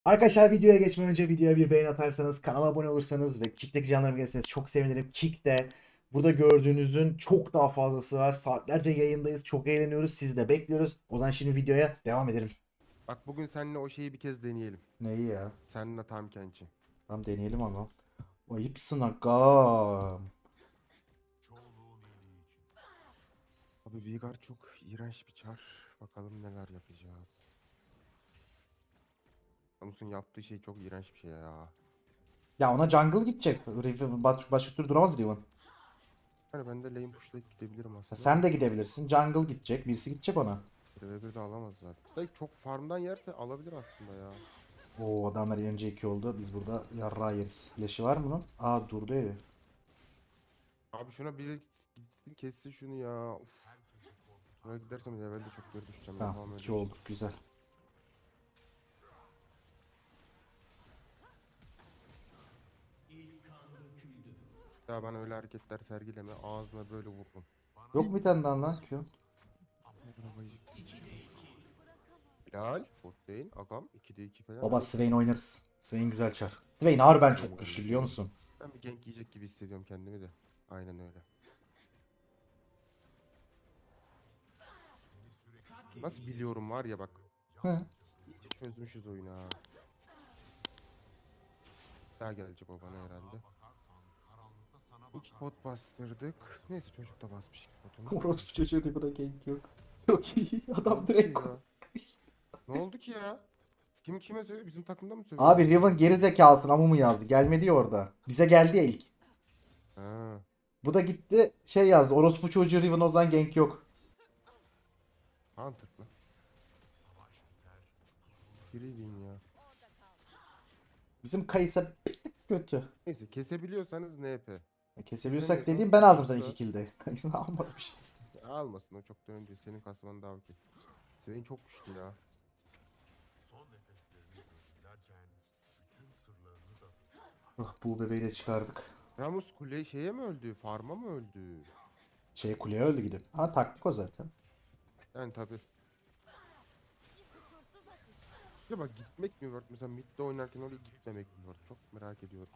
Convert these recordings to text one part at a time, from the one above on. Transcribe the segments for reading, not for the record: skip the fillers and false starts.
Arkadaşlar videoya geçmeden önce videoya bir beğeni atarsanız, kanala abone olursanız ve Kick'teki canlarıma gelirseniz çok sevinirim. Kick'te burada gördüğünüzün çok daha fazlası var. Saatlerce yayındayız. Çok eğleniyoruz. Sizi de bekliyoruz. O zaman şimdi videoya devam edelim. Bak bugün seninle o şeyi bir kez deneyelim. Neyi ya? Seninle tam kençi. Tamam deneyelim ama. Ayıpsın agam. Abi Veigar çok iğrenç bir çar. Bakalım neler yapacağız. Ramus'un yaptığı şey çok iğrenç bir şey ya. Ya ona jungle gidecek. Başka türlü duramaz Riven. Hani ben de lane push'layıp gidebilirim Ya aslında sen da. de gidebilirsin. Jungle gidecek. Birisi gidecek ona. 1v1 de alamaz zaten. Belki çok farmdan yerse alabilir aslında ya. Oo adamlar önce 2 oldu. Biz burada yarrağı yeriz. Flash'ı var mı bunun? Aa durdu evi. Abi şuna biri gitsin kessin şunu ya. Uf. Şuraya gidersem levelde çok geri düşeceğim. Tamam Yapamam öyle 2 bir şey. olduk güzel. Ya ben öyle hareketler sergileme. Ağzına böyle vururum. Yok mu bir tane daha lan Q? Helal. Bot değil. Agam. 2'de 2 falan Baba alır. Swain oynarız. Swain güzel çar. Swain harbiden çok Oynarız. güçlü biliyor musun? Ben bir gank yiyecek gibi hissediyorum kendimi de. Aynen öyle. Nasıl biliyorum var ya bak. Hı. İyice çözmüşüz oyunu ha. Daha gelecek o bana herhalde. İki pot bastırdık. Neyse çocuk da basmış iki potunu. Orospu çocuğu diye buna gank yok. Çok iyi. Ne Adam oldu ki direkt ya? Ne oldu ki ya? Kim kime sövüyor? Bizim takımda mı sövüyor Abi herkes? Riven gerizekalısın ama mı yazdı? Gelmedi ya orada. Bize geldi ya ilk. Ha, Bu da gitti şey yazdı. Orospu çocuğu Riven o zaman gank yok. mantıklı. Grieving ya. Bizim Kayısa bir tık kötü. Neyse kesebiliyorsanız NP. Kesebiliyorsak Kesemiyorsanız dediğim ben aldım sen sıkıntı. 2 kill'de. Kayısını almadım işte. Almasın o çok da önce. Senin kasman daha okey. Senin çok güçlü ya. Oh, bu bebeği de çıkardık. Ramus kule şeye mi öldü? Farm'a mı öldü? Şey kuleye öldü gidip. Ha taktik o zaten. Yani tabi. Ya bak gitmek mi var? Mesela midde oynarken oraya gitmemek mi var? Çok merak ediyorum.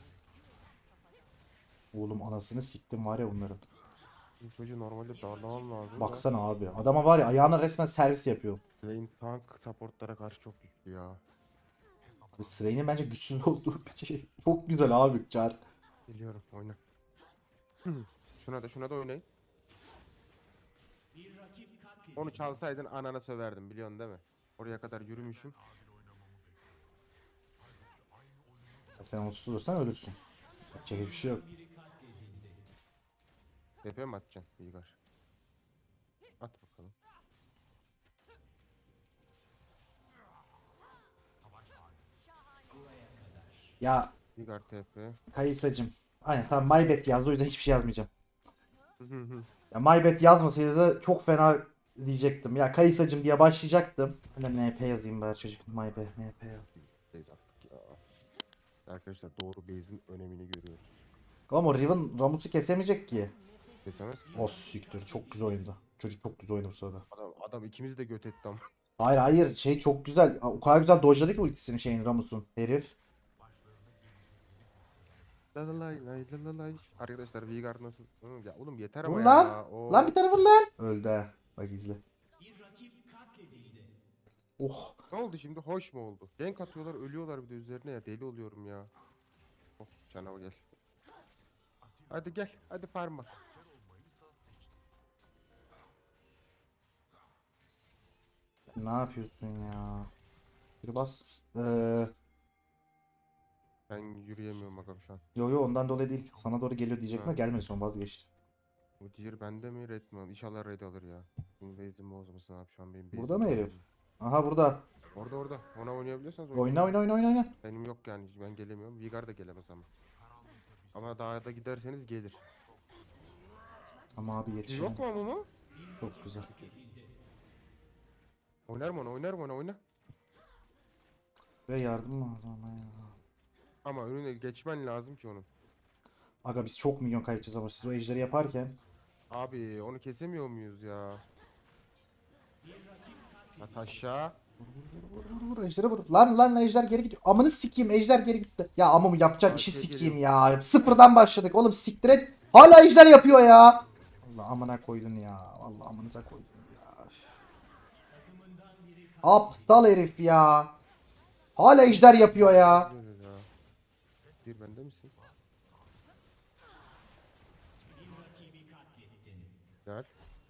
Oğlum anasını siktim var ya bunların. Bu çocuğu normalde darlamam lazım da. Baksana abi. Adama var ya ayağına resmen servis yapıyor. Lane tank supportlara karşı çok güçlü ya. Abi Swain'in bence güçsüz olduğu bir şey. Çok güzel abi Çar. Biliyorum oyna. Şuna da oynayın. Onu çalsaydın anana söverdim biliyorsun değil mi? Oraya kadar yürümüşüm. Sen onu tutursan ölürsün. Yapacak bir şey yok. TP mi atacaksın Veigar? At bakalım. Ya Veigar TP. Kayısacım. Aynen tamam my bad yazdı o yüzden hiçbir şey yazmayacağım. Ya my bad yazmasaydı da çok fena diyecektim. Ya Kayısacım diye başlayacaktım. Öyle NP yazayım bari çocuk. My bad NP yazayım. Base attık ya. Arkadaşlar doğru base'in önemini görüyoruz. Ama o Riven Ramus'u kesemeyecek ki. Kesemez ki. O siktir çok güzel oynadı. Çocuk çok güzel oynadı bu sırada. Adam ikimizi de göt etti ama. Hayır hayır şey çok güzel. O kadar güzel dojladı ki ultisini şeyin Ramus'un. Herif. Lalalay lay lalalay. Arkadaşlar Veigar nasıl? Ya oğlum yeter Vur ama lan. ya. Lan bir O tane vur lan. Öldü ha. Bak izle. Oh. ne oldu şimdi? Hoş mu oldu? Gank atıyorlar, ölüyorlar bir de üzerine ya. Deli oluyorum ya. Oh canavar gel. Hadi gel. Hadi farma. Ne yapıyorsun ya? Bir bas. Ben yürüyemiyorum bakalım şu an. Yo yo ondan dolayı değil. Sana doğru geliyor diyecektim Ha. ama gelmedi son vazgeçti. Bu diğer bende mi red mi? İnşallah red alır ya. Benim base'im bozmasın abi şu an benim Burada base'im mı herif? dağılıyor. Aha burada. Orada. Ona oynayabiliyorsanız oynayın. Oyna oyna oyna oyna oyna. Benim yok yani ben gelemiyorum. Veigar da gelemez ama. Ama dağa da giderseniz gelir. Ama abi Yok yetişemem. mu mu? Çok güzel. Oynar mı ona oyna. Ve yardım lazım ama ya. Ama önüne geçmen lazım ki onun. Aga biz çok milyon kaybedeceğiz ama siz o ejderi yaparken. Abi onu kesemiyor muyuz ya? At aşağı. Vur. Ejder'e vur. Lan Ejder geri gidiyor. Amını sikeyim, Ejder geri gitti. Ya amımı yapacak işi Arkaya sikeyim geliyor. ya. Sıfırdan başladık oğlum, siktir et. Hala Ejder yapıyor ya. Allah amına koydun ya. Allah amınıza koydun ya. Aptal herif ya. Hala Ejder yapıyor ya. Geliyor ya. Bir bende misin? Gel.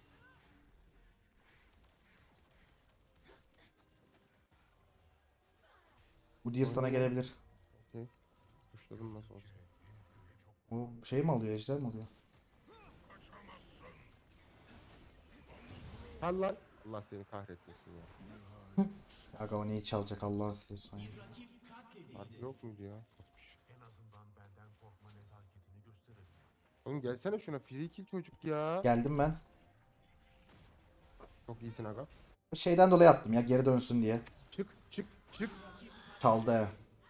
Bu diğer sana gelebilir. Okey. Kuşladım nasıl olsa. O şey mi alıyor, Ejder mi alıyor? Allah. Allah seni kahretmesin ya. Aga o neyi çalacak Allah'ını seviyorsan ya. Harbi yok muydu ya? Oğlum gelsene şuna, friki çocuk ya. Geldim ben. Çok iyisin aga. Şeyden dolayı attım ya, geri dönsün diye. Çık. Çaldı he.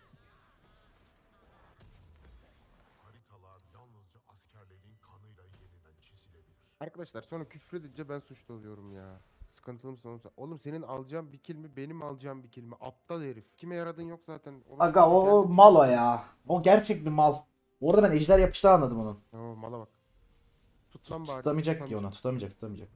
Arkadaşlar sonra küfredince ben suçlu oluyorum ya. Sıkıntılı mısın oğlum sen? Oğlum senin alacağın bir kill mi, benim alacağım bir kill mi? Aptal herif. Kime yaradın yok zaten. Oğlum Aga sen de o geldin mal o şuraya. ya. O gerçek bir mal. Orada ben Ejder yapıştı anladım onu. Oo, mala bak. Tut lan bari. Tutamayacak ki onu. Tutamayacak.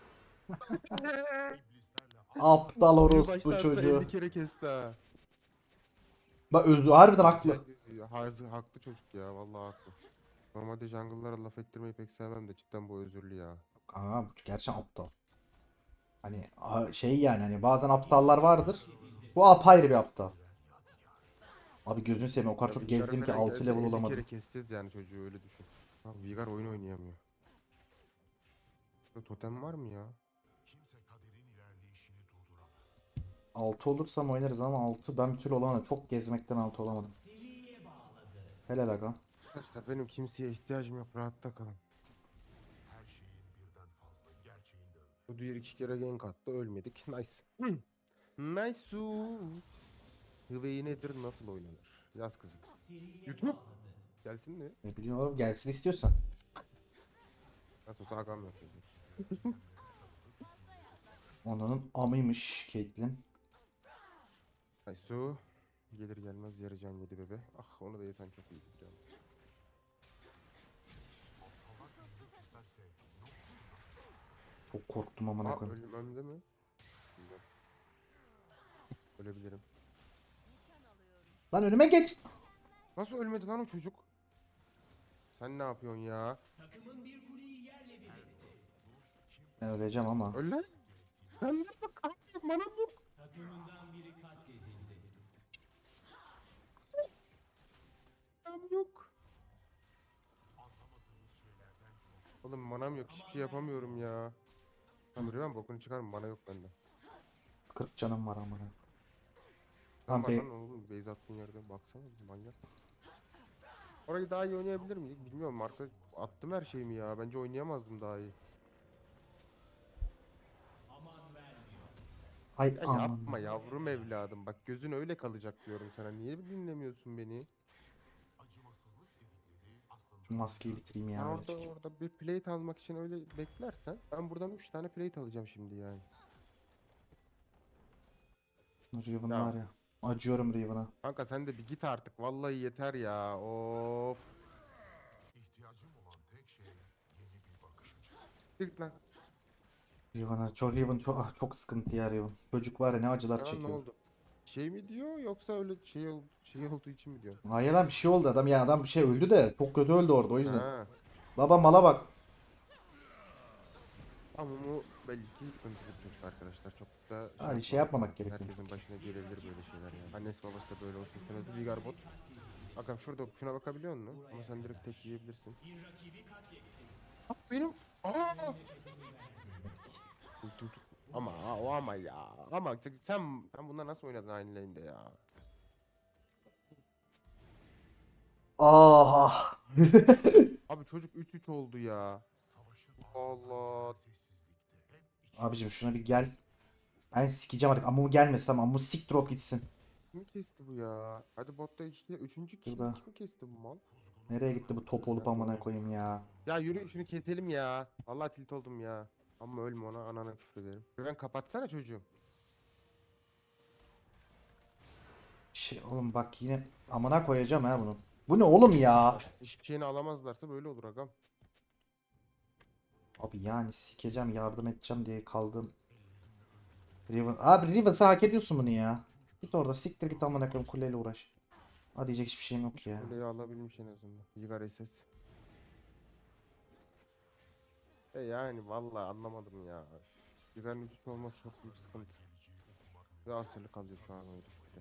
Aptal Bir orospu başlatsa çocuğu. 50 kere kesti ha. Bak özü harbiden haklı. Haklı çocuk ya, vallahi haklı. Normalde jungle'lara laf ettirmeyi pek sevmem de cidden bu özürlü ya. Aa bu gerçekten aptal. Hani şey yani hani bazen aptallar vardır. Bu apayrı bir aptal. Abi gözünü seveyim o kadar Ya çok Veigar'a gezdim ki falan 6 gelse level 50 olamadım. kere keseceğiz yani çocuğu, öyle düşün. Abi Veigar oyun oynayamıyor. Burada totem var mı ya? 6 olursam oynarız ama 6 ben bir türlü olamadım. Çok gezmekten 6 olamadım. Helal aga. Arkadaşlar benim kimseye ihtiyacım yok, rahatta kalın. Bu diğer 2 kere gank attı, ölmedik. Nice. Nice. Hıveyi nedir, nasıl oynanır? Yaz kızım. YouTube. Gelsin mi? Ne bileyim oğlum, gelsin istiyorsan. Nasıl olsa agam yok. Onun amıymış Caitlyn. Nice. Gelir gelmez yarı can yedi bebe. Ah, onu da yesen çok iyi. Çok korktum amına Aa, koyayım. ölüm önde mi? Bilmiyorum. Ölebilirim. Lan önüme geç. Nasıl ölmedi lan o çocuk? Sen ne yapıyorsun ya? Ben öleceğim ama. Öl lan. Ben de bak abi, manam yok. Manam yok. Oğlum manam yok, hiçbir şey yapamıyorum ya. Tamam Riven bokunu çıkarma, mana yok bende. 40 canım var amına. Sen Lan var be, lan oğlum, base attığın yerde baksana, manyak. Orayı daha iyi oynayabilir miydik bilmiyorum, arka attım her şeyimi ya, bence oynayamazdım daha iyi. ay Ya aman. yapma yavrum evladım, bak gözün öyle kalacak diyorum sana, niye dinlemiyorsun beni? Şu maskeyi bitireyim Sen ya. orada bir plate almak için öyle beklersen ben buradan 3 tane plate alacağım şimdi yani. Riven Ya var ya. Acıyorum Riven'a. kanka sen de bir git artık, vallahi yeter ya, of. Git lan. Riven'a çok Riven çok çok sıkıntı ya Riven. Çocuk var ya ne acılar Ya ne çekiyor. oldu? Şey mi diyor yoksa öyle şey olduğu için mi diyor? Hayır lan bir şey oldu adam ya, adam bir şey öldü de çok kötü öldü orada o yüzden. Ha. Baba mala bak. Ama bu belli ki sıkıntılı bir çocuk arkadaşlar. Çok da Abi şey yapmamak yapmamak lazım. gerekiyor. Herkesin başına gelebilir böyle şeyler yani. Annesi babası da böyle olsun istemezdi. Vigar bot. Bakalım şurada, şuna bakabiliyor musun? Ama sen direkt tek yiyebilirsin. Aa, benim. Aa! Tut. Ama o ama ya. Ama sen bunlar nasıl oynadın aynı lane'de ya? Ah. Abi çocuk 3-3 oldu ya. Allah. Abicim şuna bir gel. Ben sikeceğim artık. Amumu gelmesin tamam. Amumu sik drop gitsin. Kim kesti bu ya? Hadi botta 2, 3. Şurada. Kim kesti bu mal? Nereye gitti bu top olup amına koyayım ya. Ya yürü şunu keselim ya. Vallahi tilt oldum ya. Ama ölme, ona anana küfür ederim. Ben kapatsana çocuğum. Şey oğlum bak yine amına koyacağım ha bunu. Bu ne oğlum ya? Hiçbir şeyini alamazlarsa böyle olur agam. Abi yani sikeceğim yardım edeceğim diye kaldım. Riven. Abi Riven sen hak ediyorsun bunu ya. Git orada siktir git amına koyayım kuleyle uğraş. Ha diyecek hiçbir şeyim yok ya. Kuleyi alabilmiş en azından. Yigar SS. Yani vallahi anlamadım ya. Yigar'ın üstü olması çok büyük sıkıntı. Ve asırlık alıyor şu an o herifte.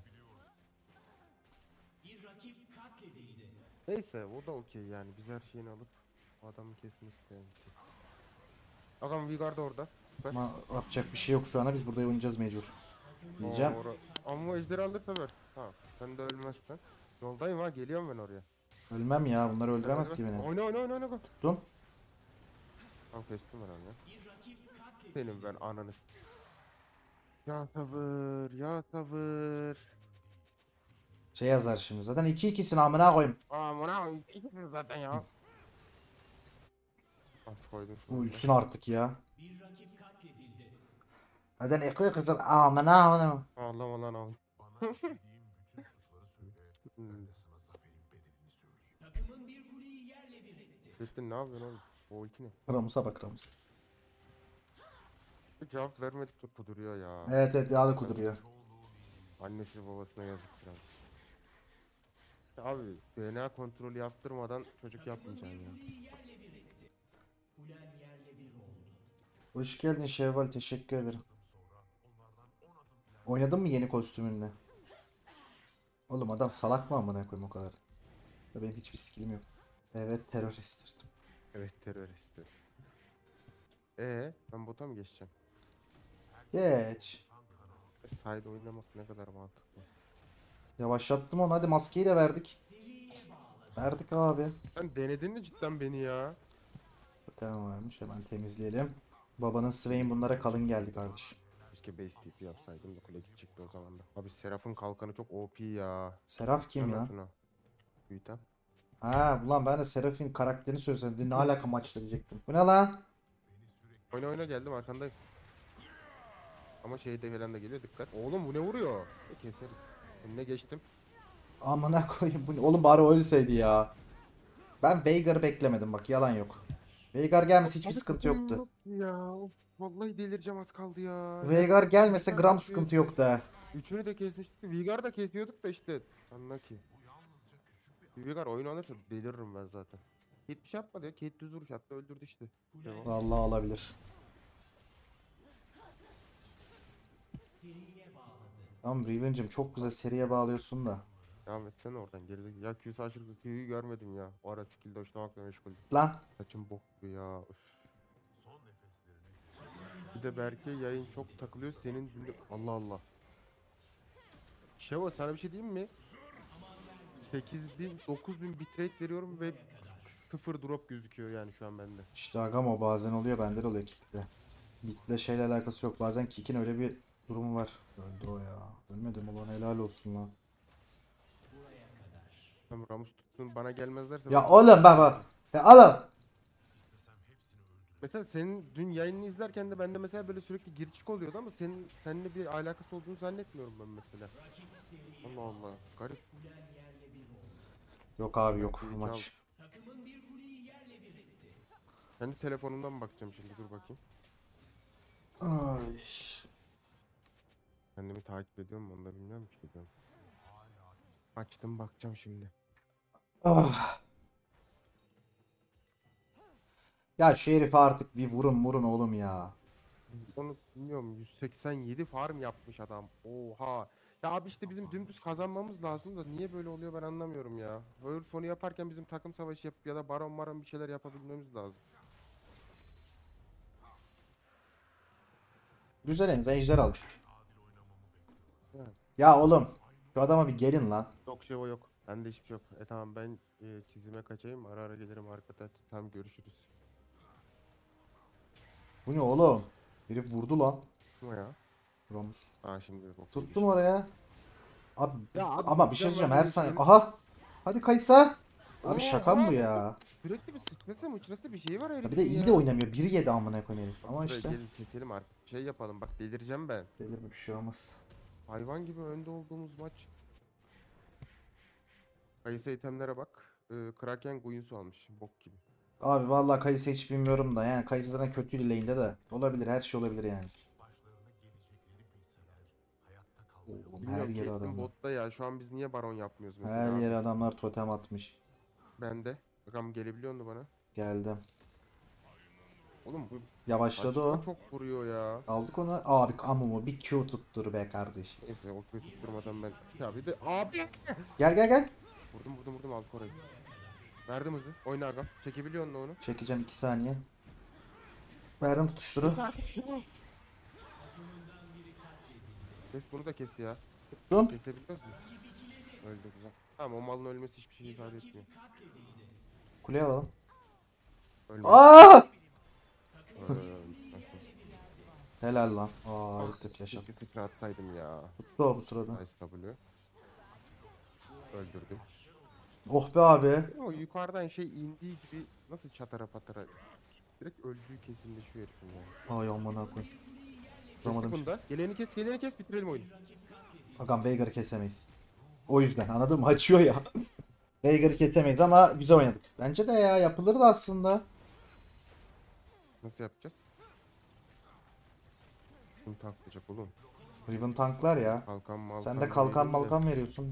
Neyse o da okey yani. Biz her şeyini alıp adamı kesmesi de yani. Agam Vigar da orada. Süper. Ama yapacak bir şey yok şu anda biz burada oynayacağız mecbur. Diyeceğim. Ama ejderi alırsa ver. Tamam. Sen de ölmezsen. Yoldayım ha. Geliyorum ben oraya. Ölmem ya bunları Sen öldüremez ki ölmezsen- beni. Oyna oyna oyna oyna. Tuttum. Tamam kestim ben onu. Senin ben ananı. Ya sabır, ya sabır. Şey yazar şimdi zaten 2-2'sin amına koyayım. Amına ikisiniz zaten ya. At koydum Bu şimdi. ölsün artık ya. Zaten 2-2'sin amına koyayım. Ağlama lan abi. Hmm. Gittin ne yapıyorsun oğlum? O iki ne? Ramus'a bak Ramus. Bir cevap vermedik de kuduruyor ya. Evet evet daha da kuduruyor. Annesi babasına yazık biraz. Abi DNA kontrolü yaptırmadan çocuk yapmayacaksın ya. Hoş geldin Şevval teşekkür ederim. Oynadın mı yeni kostümünle? Oğlum adam salak mı amına koyayım o kadar. Ya benim hiçbir skillim yok. Evet teröristtir. Evet teröristtir. Ben bota mı geçeceğim? Geç. Side oynamak ne kadar mantıklı. Yavaşlattım onu hadi maskeyi de verdik. Verdik abi. Sen denedin mi cidden beni ya? Bakalım varmış hemen temizleyelim. Babanın Swain bunlara kalın geldi kardeşim. Keşke base TP yapsaydım da kule gidecekti o zaman da. Abi Seraph'ın kalkanı çok OP ya. Seraf kim Hemen ya? şuna. Büyütem. Ha ulan ben de Seraph'in karakterini söylesem ne alaka maçta diyecektim. Bu ne lan? Oyna oyna geldim arkandayım. Ama şeyde falan da geliyor dikkat. Oğlum bu ne vuruyor? Keseriz. Önüne geçtim. Amına koyayım bu ne? Oğlum bari ölseydi ya. Ben Veigar'ı beklemedim bak yalan yok. Veigar gelmesi hiçbir sıkıntı yoktu. Ya of, vallahi delireceğim az kaldı ya. Veigar gelmese Üçünü gram de sıkıntı kes- yoktu ha. Üçünü de kesmiştik. Vigar da kesiyorduk da işte. Anla ki. Vigar oyun alırsa deliririm ben zaten. Kate bir şey yapmadı ya. Kate düz vuruş attı öldürdü işte. Devam. Vallahi olabilir. Tamam Riven'cim çok güzel seriye bağlıyorsun da. Devam etsene oradan geride. Ya Q saçırdı Q'yu görmedim ya. O ara skill'de hoşlamakla meşgul. Lan Saçım bok gibi ya. Üf. Bir de Berke yayın çok takılıyor. Senin Allah Allah. Şevo sana bir şey diyeyim mi? 8000 9000 bitrate veriyorum ve sıfır drop gözüküyor yani şu an bende. işte agam o bazen oluyor bende de oluyor kickte. Bitle şeyle alakası yok. Bazen kick'in öyle bir durumu var. Öldü o ya. Ölmedim ulan helal olsun lan. Tamam Ramus tutsun bana gelmezlerse Ya ben- oğlum baba. Ya oğlum. Mesela senin dün yayınını izlerken de bende mesela böyle sürekli gir çık oluyordu ama seninle bir alakası olduğunu zannetmiyorum ben mesela. Allah Allah garip. Yok abi yok bu Kuyucu maç. Kendi telefonumdan mı bakacağım şimdi dur bakayım. Ay. Kendimi takip ediyor mu onu da bilmiyorum ki. Gidiyorum. Açtım bakacağım şimdi. Ah. Ya şu herife artık bir vurun oğlum ya. Onu bilmiyorum 187 farm yapmış adam. Oha. Ya abi işte bizim dümdüz kazanmamız lazım da niye böyle oluyor ben anlamıyorum ya. World sonu yaparken bizim takım savaşı yapıp ya da baron maron bir şeyler yapabilmemiz lazım. Düzelenize ejder al. Evet. Ya oğlum. Şu adama bir gelin lan. Yok şey o yok. Bende hiçbir şey yok. Tamam ben çizime kaçayım. Ara ara gelirim arkada. Tamam görüşürüz. Bu ne oğlum? Herif vurdu lan. Ama ya. Ramus. Şimdi bok Tuttum oraya. Abi, Ya abi ama bir şey sıkacağım söyleyeceğim ben her bunu saniye. şeyini. Aha. Hadi Kaysa. Abi Oha. şaka mı bu ya? Sürekli bir sıçrası mıçrası bir şey var Ya herifin bir de iyi ya. de oynamıyor. 1-7 amına koyayım herif. Ama Buraya işte. gelin keselim artık. Şey yapalım bak delireceğim ben. Gelir mi bir şey olmaz. Hayvan gibi önde olduğumuz maç. Kayısı itemlere bak. Kraken Guinsoo almış. Bok gibi. Abi vallahi Kayısı hiç bilmiyorum da yani Kayısı zaten kötü lane'de de olabilir, her şey olabilir yani. Oğlum her Bilmiyorum yere Caitlyn adamlar. botta ya. Şu an biz niye baron yapmıyoruz Her mesela yere abi? adamlar totem atmış. Ben de. Bakalım gelebiliyor mu bana? Geldim. Oğlum bu Yavaşladı kaçta o. çok vuruyor ya. Aldık onu. Abi amumu bir Q tuttur be kardeşim. Neyse o kötü tutturmadan ben. Ya bir de abi. Gel gel gel. Vurdum aldık orayı. Verdim hızı. Oyna agam. Çekebiliyor musun onu? Çekeceğim 2 saniye. Verdim tutuşturu. Kes bunu da kes ya. Tuttum. Kesebiliyor musun? Öldü güzel. Tamam o malın ölmesi hiçbir şey ifade etmiyor. Kuleye alalım. Ölmedi. Aa! Nasıl? Helal lan. Aa, öldük yaşa. Keşke tekrar atsaydım ya. Tuttu o bu sırada. Nice W. Öldürdüm. Oh be abi. O yukarıdan şey indiği gibi nasıl çatara patara direkt öldüğü kesinleşiyor herifin ya. Ay aman koyayım. Kestik Vuramadım. bunu da. Geleni kes bitirelim oyunu. Agam Veigar'ı kesemeyiz. O yüzden anladın mı? Açıyor ya. Veigar'ı kesemeyiz ama güzel oynadık. Bence de ya yapılırdı aslında. Nasıl yapacağız? Kim tanklayacak oğlum? Riven tanklar ya. Kalkan malkan Sen de kalkan vereyim de. malkan veriyorsun.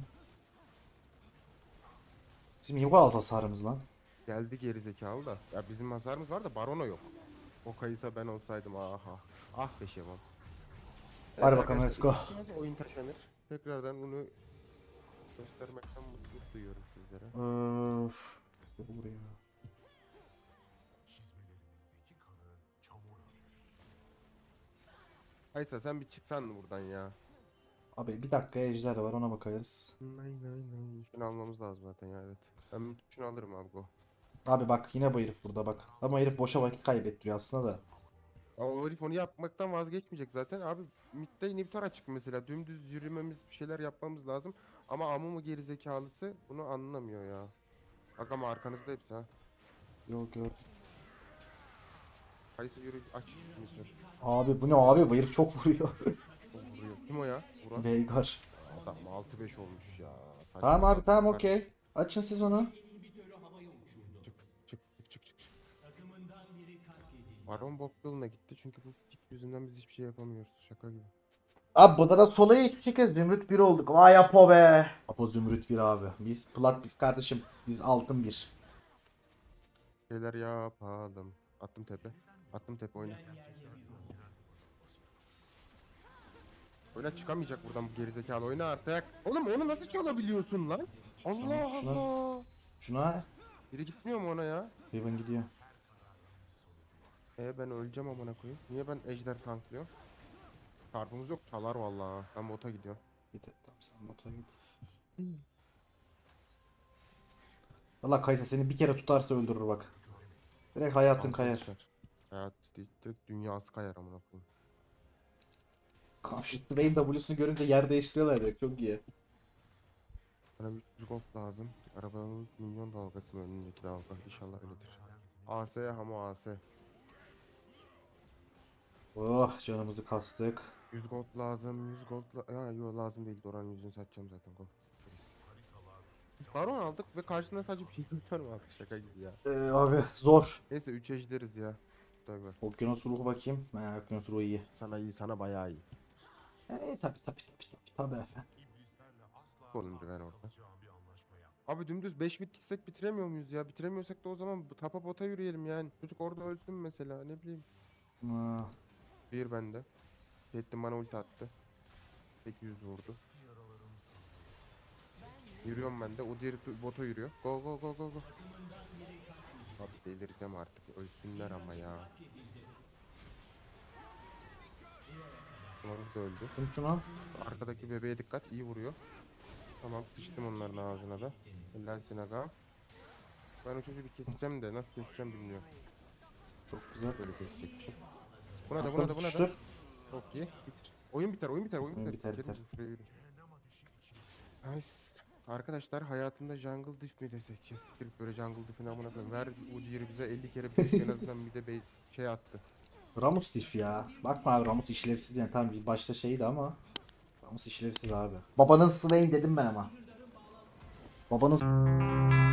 Bizim Yugo az hasarımız lan. Geldi geri zekalı da. Ya bizim hasarımız var da Baron'a yok. O kayısa ben olsaydım aha. Ah be Şevam. Hadi bakalım, let's go. Nasıl oyun taşanır? Tekrardan bunu göstermekten mutluluk duyuyorum sizlere. Öf. Buraya. Kaysa sen bir çıksan mı buradan ya? Abi bir dakika ejder var, ona bakarız. Şunu almamız lazım zaten ya evet. Ben şunu alırım abi go. Abi bak yine bu herif burada bak. Ama herif boşa vakit kaybettiriyor aslında da. Ama o herif onu yapmaktan vazgeçmeyecek zaten. Abi midde inhibitor açık mesela. Dümdüz yürümemiz bir şeyler yapmamız lazım. Ama Amumu gerizekalısı bunu anlamıyor ya. Bak ama arkanızda hepsi ha. Yok gör. Kayısı yürü aç. Inhibitor. Abi bu ne abi, bu herif çok vuruyor. O vuruyor. Kim o ya? Vuran. Veigar. Adam 6-5 olmuş ya. Saçma Tamam abi sapan tamam var. okey. Açın siz onu. Çık. Baron bok yoluna gitti çünkü bu git yüzünden biz hiçbir şey yapamıyoruz. Şaka gibi. Abi burada da solaya iki kez Zümrüt 1 olduk. Vay Apo be. Apo Zümrüt 1 abi. Biz plat, biz kardeşim. Biz altın 1. Şeyler yapalım. Attım tepe. Attım tepe oyna. Oyna çıkamayacak buradan bu gerizekalı oyna artık. Oğlum onu nasıl çalabiliyorsun lan? Allah Şuna- Allah. Şuna Biri gitmiyor mu ona ya? Riven gidiyor. Ben öleceğim amına koyayım. Niye ben ejder tanklıyorum? Çarpımız yok çalar vallahi. Ben bota gidiyorum. Git tamam, sen motora git. Valla Kaysa seni bir kere tutarsa öldürür bak. Direkt hayatın kayar. Sıçar. Hayat değil, direkt dünyası kayar amına koyayım. Şu Swain W'sunu görünce yer değiştiriyorlar direkt, çok iyi. Bana 300 gold lazım. Arabanın milyon dalgası mı önündeki dalga? İnşallah öyledir. AS Hamo AS. Oh canımızı kastık. 100 gold lazım, 100 gold yo lazım değil. Doran yüzünü satacağım zaten. Go. Biz baron aldık ve karşında sadece bir şey mi aldık? Şaka gibi ya. Abi zor. Neyse 3 ejderiz ya. Tabii. Okyanus ruhu bakayım. Okyanus ruhu iyi. Sana iyi, sana bayağı iyi. Tabi efendim. Olunca ben orada. Abi dümdüz 5 bit gitsek bitiremiyor muyuz ya? Bitiremiyorsak da o zaman tapa bota yürüyelim yani. Çocuk orada ölsün mesela ne bileyim. Aa, Bir bende. Caitlyn bana ulti attı. 800 vurdu. Yürüyorum ben de. O diğeri bota yürüyor. Go go go go go. Abi delireceğim artık. Ölsünler ama ya. Umarım da öldü. Kim şuna? Arkadaki bebeğe dikkat. İyi vuruyor. Tamam sıçtım onların ağzına da. Helalsin aga. Ben o çocuğu bir keseceğim de nasıl keseceğim bilmiyorum. Çok güzel. Böyle kesecekmişim. Buna da Atla tutuştur. Çok iyi. Bitir. Oyun biter. Oyun Biter. biter. Şuraya yürü. Nice. Arkadaşlar hayatımda jungle diff mi desek ya siktir böyle jungle diff'ini amına koyayım. Ver Udyr'i bize 50 kere bir en azından bir de şey attı. Ramus diff ya. Bakma abi, Ramus işlevsiz yani, tamam bir başta şeydi ama Ramus işlevsiz abi. Babanın Swain dedim ben ama. Babanız